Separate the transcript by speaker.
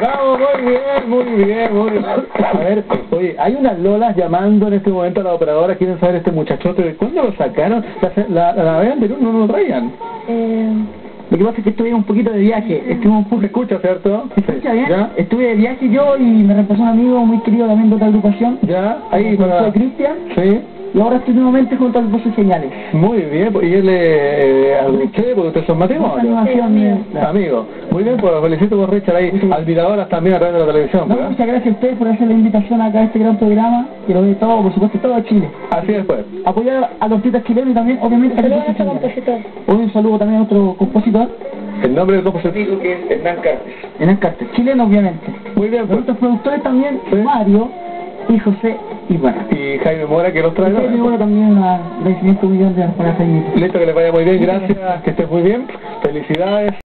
Speaker 1: Bravo, muy bien. A ver, oye, hay unas lolas llamando en este momento a la operadora, quieren saber este muchachote, ¿de cuándo lo sacaron? La vez anterior no lo traían.
Speaker 2: Lo que pasa es que estuve un poquito de viaje,
Speaker 1: ¿Se escucha, cierto?
Speaker 2: ¿Se escucha bien?
Speaker 1: ¿Ya?
Speaker 2: Estuve de viaje yo y me reemplazó un amigo muy querido también de otra agrupación.
Speaker 1: ¿Ya? Ahí
Speaker 2: Soy Cristian.
Speaker 1: Sí.
Speaker 2: Y ahora estoy nuevamente junto al Voces Señales.
Speaker 1: Muy bien, y él es usted, porque ustedes son matrimonios. Amigo. Muy bien, pues felicito por Richard ahí, admiradoras también a través de la televisión.
Speaker 2: No, muchas gracias a ustedes por hacer la invitación acá a este gran programa, que lo ve todo, por supuesto, todo Chile.
Speaker 1: Así es, pues.
Speaker 2: Apoyar a los artistas chilenos y también, obviamente, a los compositores. Un saludo también a otro compositor.
Speaker 1: El nombre del compositor que es Hernán Cartes.
Speaker 2: Hernán Cartes, chileno, obviamente.
Speaker 1: Muy bien, pues.
Speaker 2: Otros productores también,
Speaker 1: ¿Sí?
Speaker 2: Mario y José Ibarra.
Speaker 1: Y Jaime Mora, que los trae.
Speaker 2: Jaime Mora también, un agradecimiento muy grande para Jaime.
Speaker 1: Listo, que les vaya muy bien, gracias, que estés muy bien, felicidades.